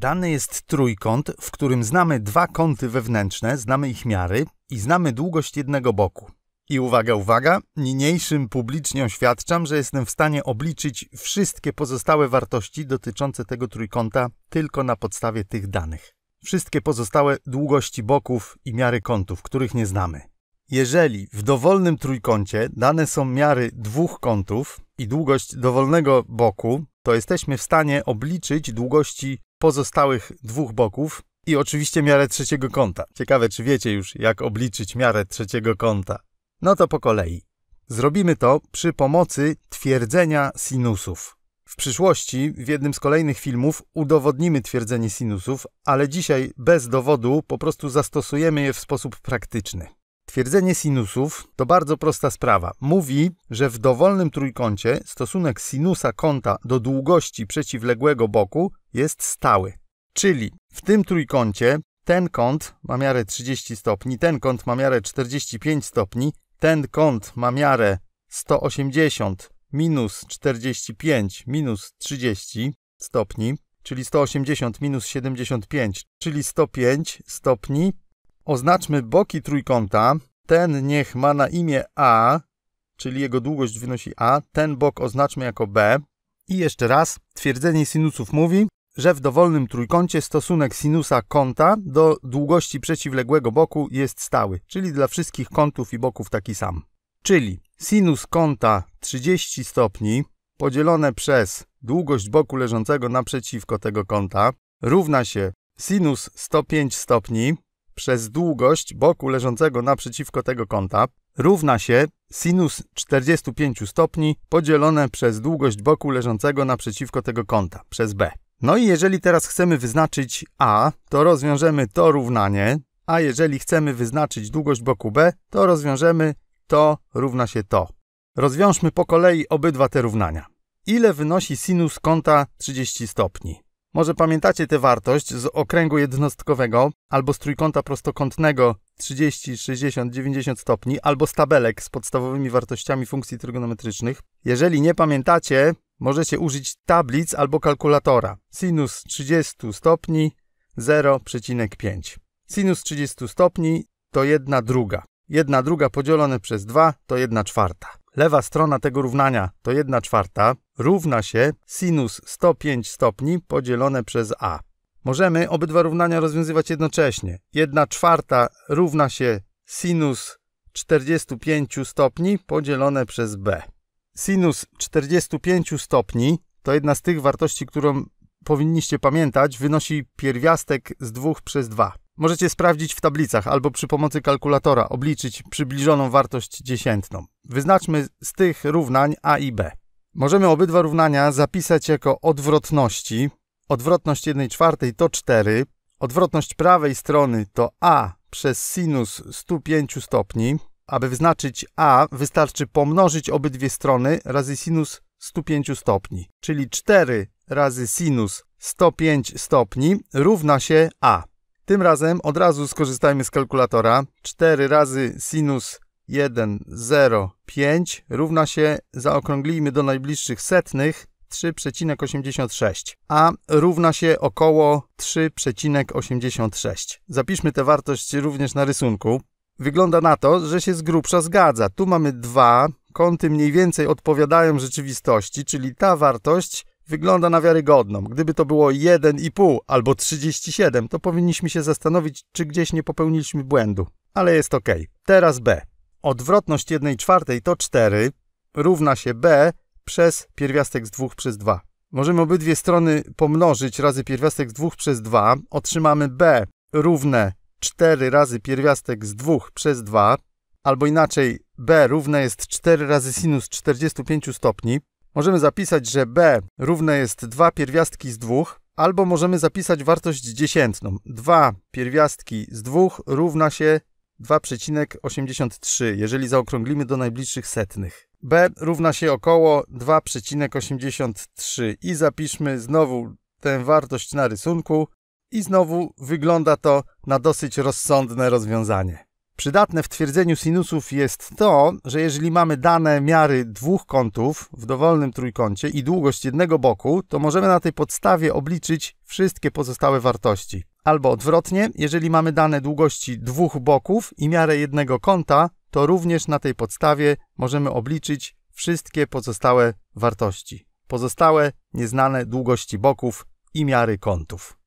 Dany jest trójkąt, w którym znamy dwa kąty wewnętrzne, znamy ich miary i znamy długość jednego boku. I uwaga, uwaga, niniejszym publicznie oświadczam, że jestem w stanie obliczyć wszystkie pozostałe wartości dotyczące tego trójkąta tylko na podstawie tych danych. Wszystkie pozostałe długości boków i miary kątów, których nie znamy. Jeżeli w dowolnym trójkącie dane są miary dwóch kątów i długość dowolnego boku, to jesteśmy w stanie obliczyć długości pozostałych dwóch boków i oczywiście miarę trzeciego kąta. Ciekawe, czy wiecie już, jak obliczyć miarę trzeciego kąta. No to po kolei. Zrobimy to przy pomocy twierdzenia sinusów. W przyszłości, w jednym z kolejnych filmów, udowodnimy twierdzenie sinusów, ale dzisiaj bez dowodu po prostu zastosujemy je w sposób praktyczny. Twierdzenie sinusów to bardzo prosta sprawa. Mówi, że w dowolnym trójkącie stosunek sinusa kąta do długości przeciwległego boku jest stały. Czyli w tym trójkącie ten kąt ma miarę 30 stopni, ten kąt ma miarę 45 stopni, ten kąt ma miarę 180 minus 45 minus 30 stopni, czyli 180 minus 75, czyli 105 stopni. Oznaczmy boki trójkąta. Ten niech ma na imię A, czyli jego długość wynosi A. Ten bok oznaczmy jako B. I jeszcze raz, twierdzenie sinusów mówi, że w dowolnym trójkącie stosunek sinusa kąta do długości przeciwległego boku jest stały, czyli dla wszystkich kątów i boków taki sam. Czyli sinus kąta 30 stopni podzielone przez długość boku leżącego naprzeciwko tego kąta równa się sinus 105 stopni przez długość boku leżącego naprzeciwko tego kąta równa się sinus 45 stopni podzielone przez długość boku leżącego naprzeciwko tego kąta przez B. No i jeżeli teraz chcemy wyznaczyć A, to rozwiążemy to równanie, a jeżeli chcemy wyznaczyć długość boku B, to rozwiążemy to równa się to. Rozwiążmy po kolei obydwa te równania. Ile wynosi sinus kąta 30 stopni? Może pamiętacie tę wartość z okręgu jednostkowego albo z trójkąta prostokątnego 30, 60, 90 stopni albo z tabelek z podstawowymi wartościami funkcji trygonometrycznych. Jeżeli nie pamiętacie, możecie użyć tablic albo kalkulatora. Sinus 30 stopni 0,5. Sinus 30 stopni to 1/2. 1/2 podzielone przez 2 to 1/4. Lewa strona tego równania to 1/4 równa się sinus 105 stopni podzielone przez A. Możemy obydwa równania rozwiązywać jednocześnie. 1/4 równa się sinus 45 stopni podzielone przez B. Sinus 45 stopni to jedna z tych wartości, którą powinniście pamiętać, wynosi pierwiastek z 2 przez 2. Możecie sprawdzić w tablicach albo przy pomocy kalkulatora obliczyć przybliżoną wartość dziesiętną. Wyznaczmy z tych równań A i B. Możemy obydwa równania zapisać jako odwrotności. Odwrotność 1/4 to 4. Odwrotność prawej strony to A przez sinus 105 stopni. Aby wyznaczyć A, wystarczy pomnożyć obydwie strony razy sinus 105 stopni. Czyli 4 razy sinus 105 stopni równa się A. Tym razem od razu skorzystajmy z kalkulatora. 4 razy sinus 1,05 równa się, zaokrąglijmy do najbliższych setnych, 3,86. A równa się około 3,86. Zapiszmy tę wartość również na rysunku. Wygląda na to, że się z grubsza zgadza. Tu mamy 2, kąty mniej więcej odpowiadają rzeczywistości, czyli ta wartość wygląda na wiarygodną. Gdyby to było 1,5 albo 37, to powinniśmy się zastanowić, czy gdzieś nie popełniliśmy błędu. Ale jest ok. Teraz B. Odwrotność 1/4 to 4 równa się B przez pierwiastek z 2 przez 2. Możemy obydwie strony pomnożyć razy pierwiastek z 2 przez 2. Otrzymamy B równe 4 razy pierwiastek z 2 przez 2. Albo inaczej B równe jest 4 razy sinus 45 stopni. Możemy zapisać, że B równe jest 2 pierwiastki z 2, albo możemy zapisać wartość dziesiętną. 2 pierwiastki z 2 równa się 2,83, jeżeli zaokrąglimy do najbliższych setnych. B równa się około 2,83 i zapiszmy znowu tę wartość na rysunku i znowu wygląda to na dosyć rozsądne rozwiązanie. Przydatne w twierdzeniu sinusów jest to, że jeżeli mamy dane miary dwóch kątów w dowolnym trójkącie i długość jednego boku, to możemy na tej podstawie obliczyć wszystkie pozostałe wartości. Albo odwrotnie, jeżeli mamy dane długości dwóch boków i miarę jednego kąta, to również na tej podstawie możemy obliczyć wszystkie pozostałe wartości. Pozostałe nieznane długości boków i miary kątów.